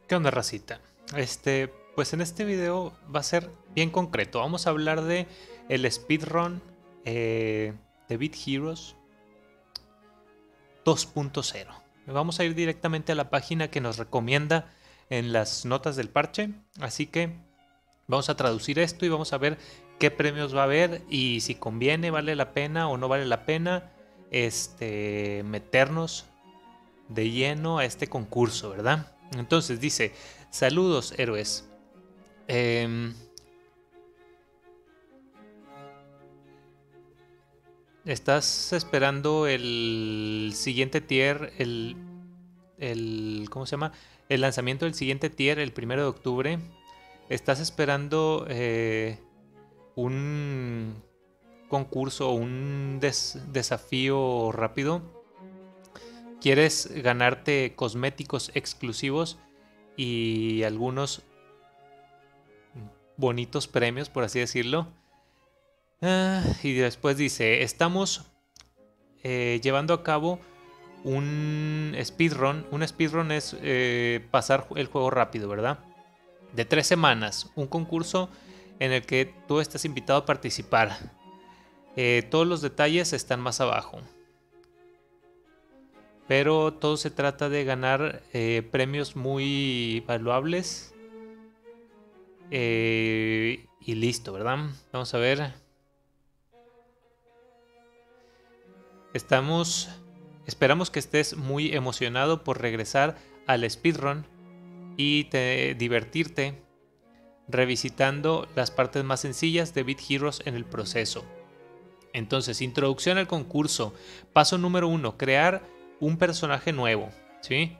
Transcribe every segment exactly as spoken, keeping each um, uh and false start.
¿Qué onda, racita? Este, pues en este video va a ser bien concreto. Vamos a hablar de el speedrun eh, de Beat Heroes dos punto cero. Vamos a ir directamente a la página que nos recomienda en las notas del parche. Así que vamos a traducir esto y vamos a ver qué premios va a haber y si conviene, vale la pena o no vale la pena este, meternos de lleno a este concurso, ¿verdad? Entonces dice, saludos héroes. Eh, ¿Estás esperando el siguiente tier, el, el, ¿cómo se llama? El lanzamiento del siguiente tier el primero de octubre? ¿Estás esperando eh, un concurso o un des desafío rápido? ¿Quieres ganarte cosméticos exclusivos y algunos bonitos premios, por así decirlo? Ah, y después dice, estamos eh, llevando a cabo un speedrun. Un speedrun es eh, pasar el juego rápido, ¿verdad? De tres semanas. Un concurso en el que tú estás invitado a participar. Eh, todos los detalles están más abajo. Pero todo se trata de ganar eh, premios muy valuables. Eh, y listo, ¿verdad? Vamos a ver. Estamos, esperamos que estés muy emocionado por regresar al speedrun y te, divertirte revisitando las partes más sencillas de Beat Heroes en el proceso. Entonces, introducción al concurso. Paso número uno, crear un personaje nuevo, ¿sí?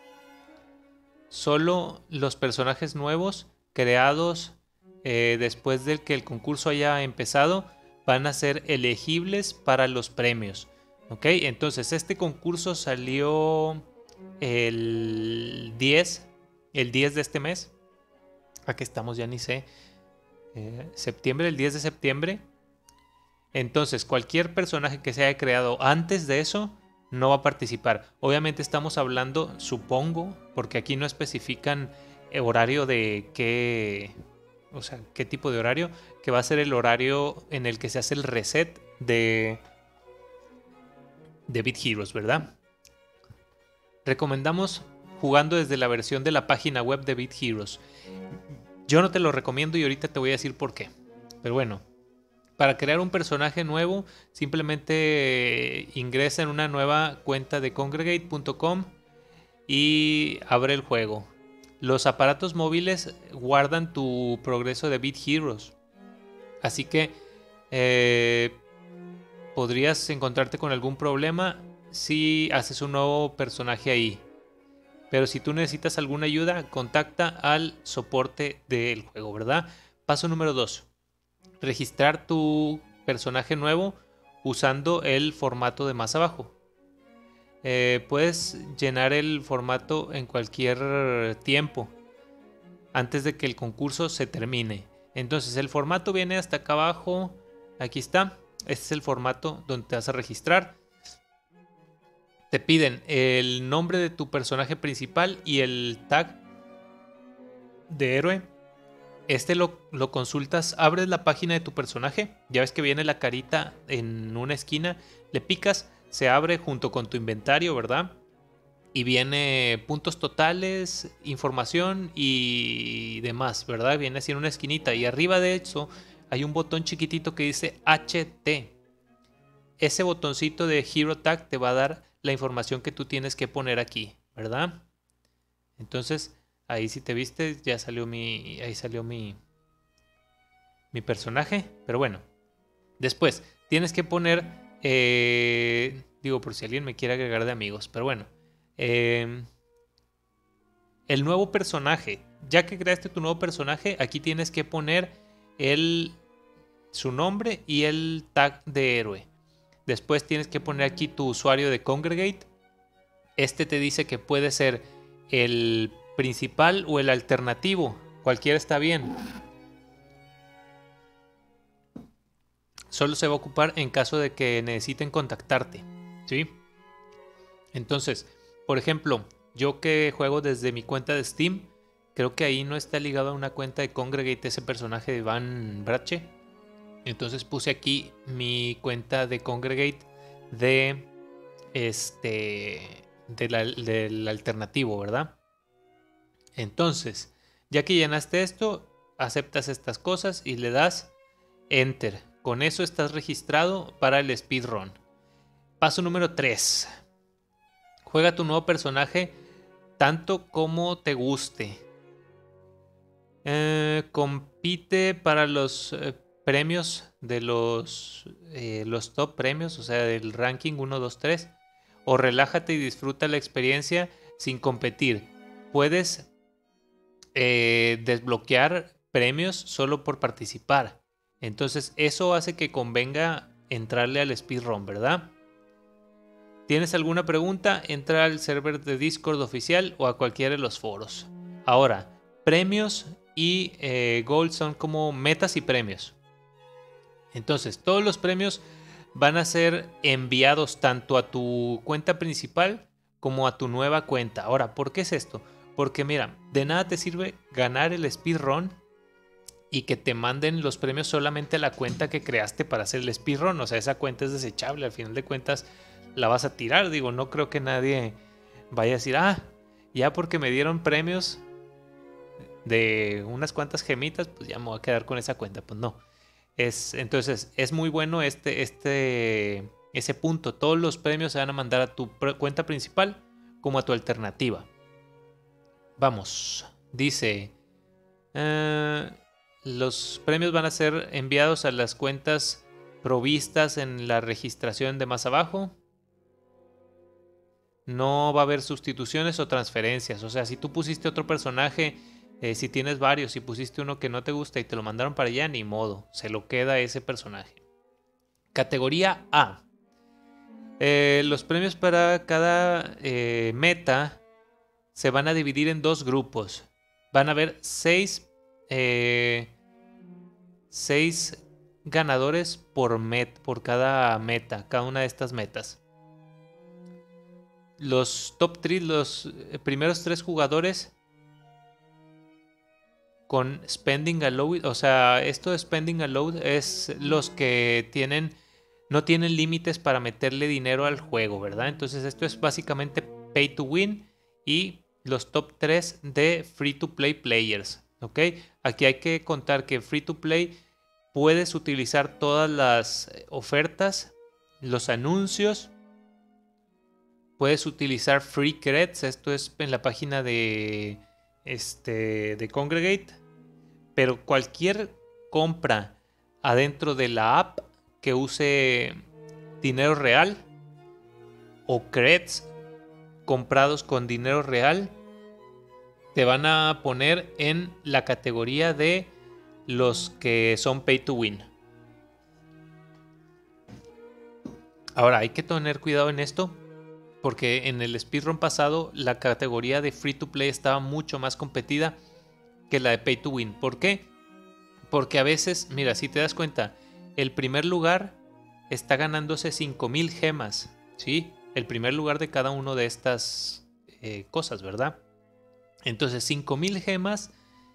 Solo los personajes nuevos creados eh, después de que el concurso haya empezado van a ser elegibles para los premios. Ok, entonces este concurso salió el diez, el diez de este mes. Aquí estamos, ya ni sé. Eh, septiembre, el diez de septiembre. Entonces, cualquier personaje que se haya creado antes de eso no va a participar. Obviamente estamos hablando, supongo, porque aquí no especifican el horario de qué, o sea, qué tipo de horario, que va a ser el horario en el que se hace el reset de de Beat Heroes, ¿verdad? Recomendamos jugando desde la versión de la página web de Beat Heroes. Yo no te lo recomiendo y ahorita te voy a decir por qué. Pero bueno, para crear un personaje nuevo, simplemente ingresa en una nueva cuenta de congregate punto com y abre el juego. Los aparatos móviles guardan tu progreso de Beat Heroes. Así que eh, podrías encontrarte con algún problema si haces un nuevo personaje ahí. Pero si tú necesitas alguna ayuda, contacta al soporte del juego, ¿verdad? Paso número dos. Registrar tu personaje nuevo usando el formato de más abajo. Eh, puedes llenar el formato en cualquier tiempo antes de que el concurso se termine. Entonces el formato viene hasta acá abajo. Aquí está. Este es el formato donde te vas a registrar. Te piden el nombre de tu personaje principal y el tag de héroe. Este lo, lo consultas, abres la página de tu personaje. Ya ves que viene la carita en una esquina. Le picas, se abre junto con tu inventario, ¿verdad? Y viene puntos totales, información y demás, ¿verdad? Viene así en una esquinita. Y arriba de eso hay un botón chiquitito que dice H T. Ese botoncito de Hero Tag te va a dar la información que tú tienes que poner aquí, ¿verdad? Entonces, ahí si te viste, ya salió mi. Ahí salió mi. Mi personaje. Pero bueno. Después, tienes que poner. Eh, digo, por si alguien me quiere agregar de amigos. Pero bueno. Eh, el nuevo personaje. Ya que creaste tu nuevo personaje, aquí tienes que poner el, su nombre y el tag de héroe. Después tienes que poner aquí tu usuario de Congregate. Este te dice que puede ser el principal o el alternativo. Cualquiera está bien. Solo se va a ocupar en caso de que necesiten contactarte, ¿sí? Entonces, por ejemplo, yo que juego desde mi cuenta de Steam, creo que ahí no está ligado a una cuenta de Congregate ese personaje de Van Brache. Entonces puse aquí mi cuenta de Congregate de este de la, del alternativo, ¿verdad? Entonces, ya que llenaste esto, aceptas estas cosas y le das Enter. Con eso estás registrado para el speedrun. Paso número tres. Juega tu nuevo personaje tanto como te guste. Eh, compite para los eh, premios de los, eh, los top premios, o sea, del ranking uno, dos, tres. O relájate y disfruta la experiencia sin competir. Puedes eh, desbloquear premios solo por participar. Entonces eso hace que convenga entrarle al speedrun, ¿verdad? ¿Tienes alguna pregunta? Entra al server de Discord oficial o a cualquiera de los foros. Ahora, premios y eh, gold son como metas y premios. Entonces, todos los premios van a ser enviados tanto a tu cuenta principal como a tu nueva cuenta. Ahora, ¿por qué es esto? Porque mira, de nada te sirve ganar el speedrun y que te manden los premios solamente a la cuenta que creaste para hacer el speedrun. O sea, esa cuenta es desechable. Al final de cuentas la vas a tirar. Digo, no creo que nadie vaya a decir, ah, ya porque me dieron premios de unas cuantas gemitas, pues ya me voy a quedar con esa cuenta. Pues no. Es, entonces, es muy bueno este, este, ese punto. Todos los premios se van a mandar a tu cuenta principal como a tu alternativa. Vamos. Dice... Uh, los premios van a ser enviados a las cuentas provistas en la registración de más abajo. No va a haber sustituciones o transferencias. O sea, si tú pusiste otro personaje, eh, si tienes varios, si pusiste uno que no te gusta y te lo mandaron para allá, ni modo. Se lo queda ese personaje. Categoría A. Eh, los premios para cada eh, meta se van a dividir en dos grupos. Van a haber seis... Eh, seis ganadores por met, por cada meta, cada una de estas metas. Los top tres, los primeros tres jugadores con spending allowed, o sea, esto de spending allowed es los que tienen no tienen límites para meterle dinero al juego, ¿verdad? Entonces esto es básicamente pay to win y los top tres de free to play players, ¿ok? Aquí hay que contar que free to play puedes utilizar todas las ofertas, los anuncios, puedes utilizar free creds, esto es en la página de, este, de Congregate, pero cualquier compra adentro de la app que use dinero real o creds comprados con dinero real te van a poner en la categoría de los que son pay to win. Ahora hay que tener cuidado en esto porque en el speedrun pasado la categoría de free to play estaba mucho más competida que la de pay to win. ¿Por qué? Porque a veces, mira, si te das cuenta, el primer lugar está ganándose cinco mil gemas, ¿sí? El primer lugar de cada una de estas eh, cosas, ¿verdad? Entonces cinco mil gemas,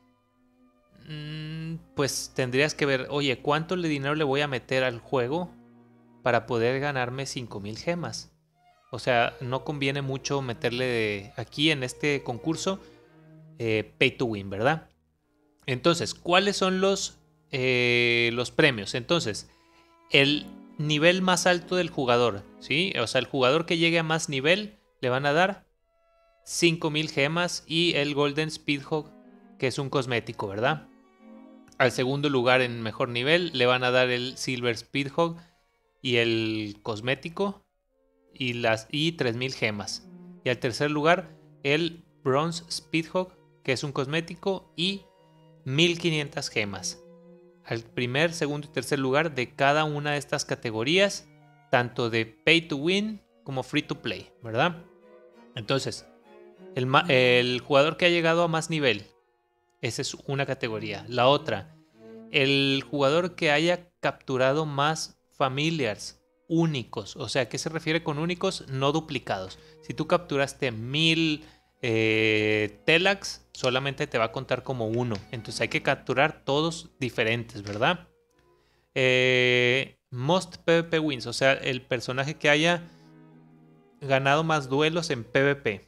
mmm, pues tendrías que ver, oye, ¿cuánto de dinero le voy a meter al juego para poder ganarme cinco mil gemas? O sea, no conviene mucho meterle de, aquí en este concurso eh, pay to win, ¿verdad? Entonces, ¿cuáles son los, eh, los premios? Entonces, el nivel más alto del jugador, ¿sí? O sea, el jugador que llegue a más nivel le van a dar cinco mil gemas y el Golden Speedhog, que es un cosmético, ¿verdad? Al segundo lugar en mejor nivel le van a dar el Silver Speedhog y el cosmético y, las, y tres mil gemas. Y al tercer lugar el Bronze Speedhog, que es un cosmético y mil quinientas gemas. Al primer, segundo y tercer lugar de cada una de estas categorías, tanto de pay to win como free to play, ¿verdad? Entonces, el, el jugador que ha llegado a más nivel, esa es una categoría. La otra, el jugador que haya capturado más familiars únicos. O sea, ¿qué se refiere con únicos? No duplicados. Si tú capturaste mil eh, Telax solamente te va a contar como uno. Entonces hay que capturar todos diferentes, ¿verdad? Eh, most PvP wins, o sea, el personaje que haya ganado más duelos en PvP.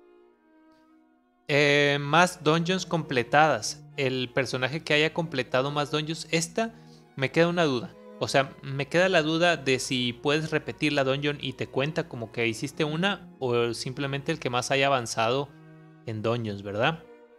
Eh, más dungeons completadas. El personaje que haya completado más dungeons. Esta me queda una duda. O sea, me queda la duda de si puedes repetir la dungeon y te cuenta como que hiciste una, o simplemente el que más haya avanzado en dungeons, ¿verdad?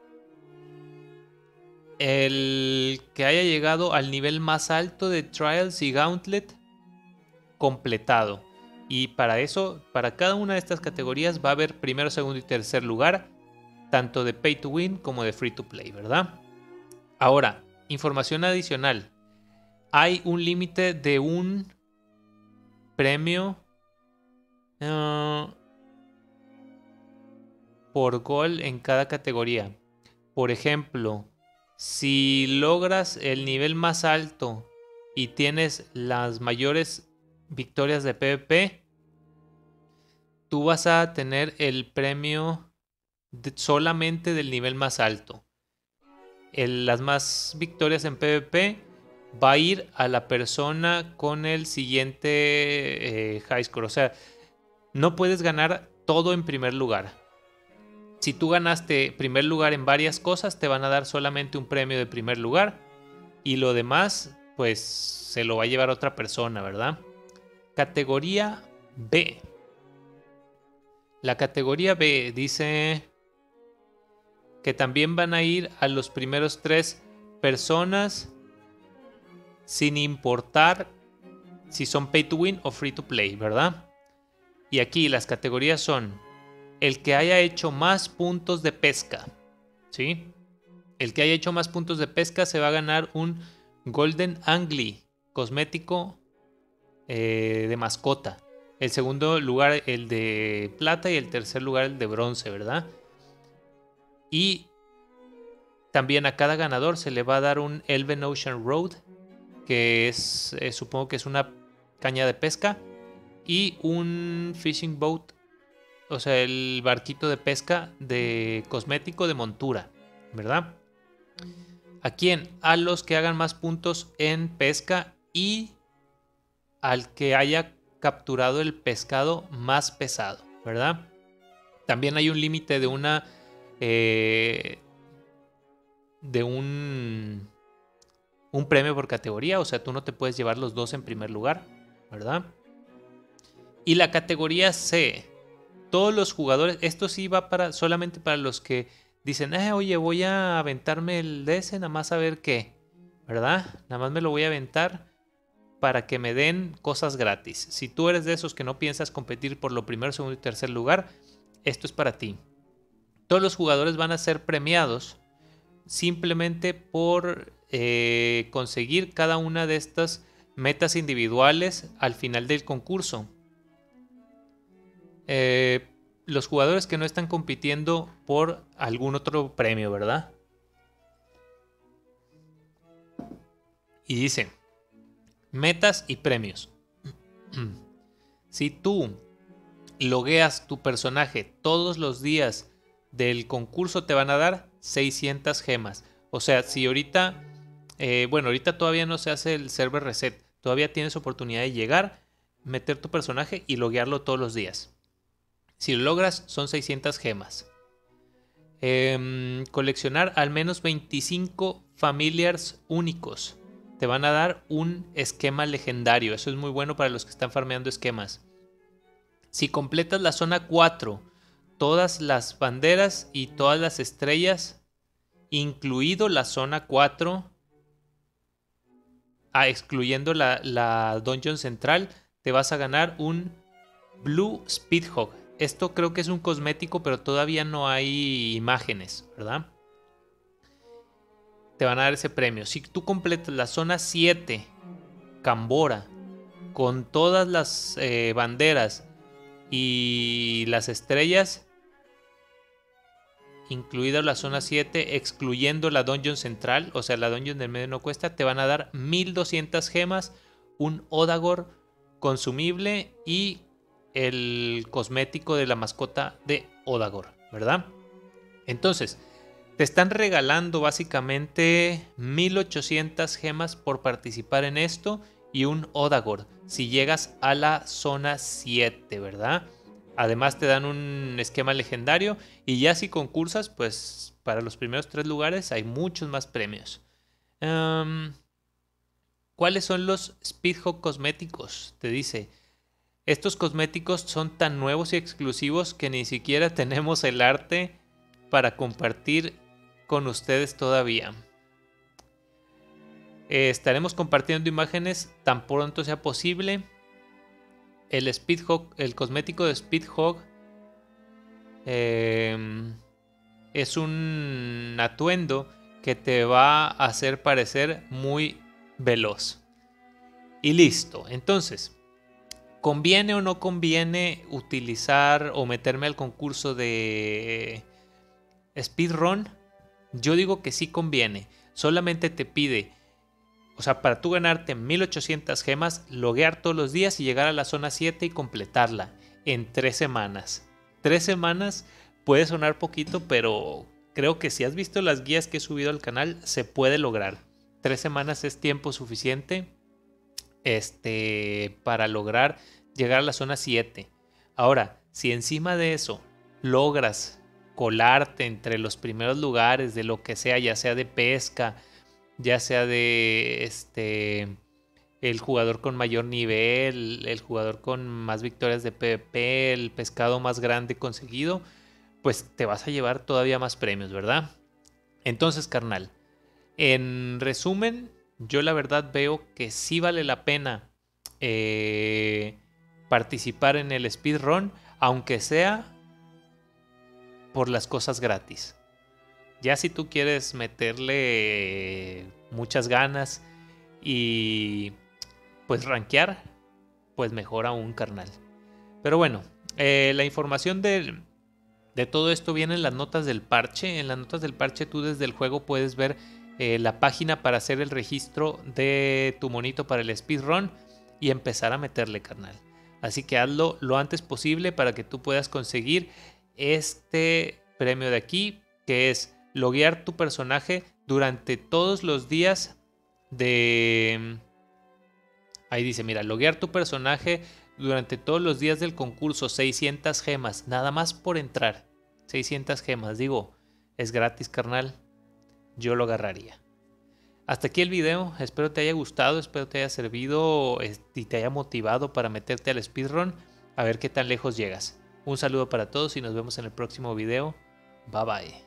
El que haya llegado al nivel más alto de Trials y Gauntlet completado. Y para eso, para cada una de estas categorías va a haber primero, segundo y tercer lugar, tanto de Pay to Win como de Free to Play, ¿verdad? Ahora, información adicional. Hay un límite de un premio uh, por gol en cada categoría. Por ejemplo, si logras el nivel más alto y tienes las mayores victorias de PvP, tú vas a tener el premio de solamente del nivel más alto. El, las más victorias en PvP va a ir a la persona con el siguiente eh, high score. O sea, no puedes ganar todo en primer lugar. Si tú ganaste primer lugar en varias cosas, te van a dar solamente un premio de primer lugar. Y lo demás, pues, se lo va a llevar otra persona, ¿verdad? Categoría B. La categoría B dice que también van a ir a los primeros tres personas sin importar si son pay to win o free to play, ¿verdad? Y aquí las categorías son el que haya hecho más puntos de pesca, ¿sí? El que haya hecho más puntos de pesca se va a ganar un Golden Angly, cosmético eh, de mascota. El segundo lugar el de plata y el tercer lugar el de bronce, ¿verdad? Y también a cada ganador se le va a dar un Elven Ocean Road, que es, eh, supongo que es una caña de pesca, y un Fishing Boat, o sea, el barquito de pesca de cosmético de montura, ¿verdad? ¿A quién? A los que hagan más puntos en pesca y al que haya capturado el pescado más pesado, ¿verdad? También hay un límite de una... Eh, de un... un premio por categoría, o sea, tú no te puedes llevar los dos en primer lugar, ¿verdad? Y la categoría C, todos los jugadores, esto sí va para solamente para los que dicen, eh, oye, voy a aventarme el D S, nada más a ver qué, ¿verdad? Nada más me lo voy a aventar para que me den cosas gratis. Si tú eres de esos que no piensas competir por lo primero, segundo y tercer lugar, esto es para ti. Todos los jugadores van a ser premiados simplemente por eh, conseguir cada una de estas metas individuales al final del concurso. Eh, los jugadores que no están compitiendo por algún otro premio, ¿verdad? Y dice, metas y premios. Si tú logueas tu personaje todos los días del concurso, te van a dar seiscientas gemas. O sea, si ahorita, eh, bueno, ahorita todavía no se hace el server reset, todavía tienes oportunidad de llegar, meter tu personaje y loguearlo todos los días. Si lo logras, son seiscientas gemas. Eh, coleccionar al menos veinticinco familiars únicos. Te van a dar un esquema legendario. Eso es muy bueno para los que están farmeando esquemas. Si completas la zona cuatro, todas las banderas y todas las estrellas, incluido la zona cuatro, ah, excluyendo la, la dungeon central, te vas a ganar un Blue Speedhog. Esto creo que es un cosmético, pero todavía no hay imágenes, ¿verdad? Te van a dar ese premio. Si tú completas la zona siete, Cambora, con todas las eh, banderas y las estrellas, incluida la zona siete, excluyendo la dungeon central, o sea, la dungeon del medio no cuesta, te van a dar mil doscientas gemas, un Odagor consumible y el cosmético de la mascota de Odagor, ¿verdad? Entonces, te están regalando básicamente mil ochocientas gemas por participar en esto y un Odagor si llegas a la zona siete, ¿verdad? Además te dan un esquema legendario y ya si concursas, pues para los primeros tres lugares hay muchos más premios. Um, ¿Cuáles son los Speedhog cosméticos? Te dice, estos cosméticos son tan nuevos y exclusivos que ni siquiera tenemos el arte para compartir con ustedes todavía. Eh, estaremos compartiendo imágenes tan pronto sea posible. El Speedhog, el cosmético de Speedhog eh, es un atuendo que te va a hacer parecer muy veloz. Y listo. Entonces, ¿conviene o no conviene utilizar o meterme al concurso de Speedrun? Yo digo que sí conviene. Solamente te pide, o sea, para tú ganarte mil ochocientas gemas, loguear todos los días y llegar a la zona siete y completarla en tres semanas. Tres semanas puede sonar poquito, pero creo que si has visto las guías que he subido al canal, se puede lograr. Tres semanas es tiempo suficiente este, para lograr llegar a la zona siete. Ahora, si encima de eso logras colarte entre los primeros lugares de lo que sea, ya sea de pesca, ya sea de este el jugador con mayor nivel, el jugador con más victorias de PvP, el pescado más grande conseguido, pues te vas a llevar todavía más premios, ¿verdad? Entonces, carnal, en resumen, yo la verdad veo que sí vale la pena eh, participar en el speedrun, aunque sea por las cosas gratis. Ya si tú quieres meterle muchas ganas y pues rankear, pues mejor aún, carnal. Pero bueno, eh, la información de, de todo esto viene en las notas del parche. En las notas del parche tú desde el juego puedes ver eh, la página para hacer el registro de tu monito para el speedrun y empezar a meterle, carnal. Así que hazlo lo antes posible para que tú puedas conseguir este premio de aquí, que es loguear tu personaje durante todos los días de... Ahí dice, mira, loguear tu personaje durante todos los días del concurso, seiscientas gemas, nada más por entrar. seiscientas gemas, digo, es gratis, carnal. Yo lo agarraría. Hasta aquí el video, espero te haya gustado, espero te haya servido y te haya motivado para meterte al speedrun, a ver qué tan lejos llegas. Un saludo para todos y nos vemos en el próximo video. Bye bye.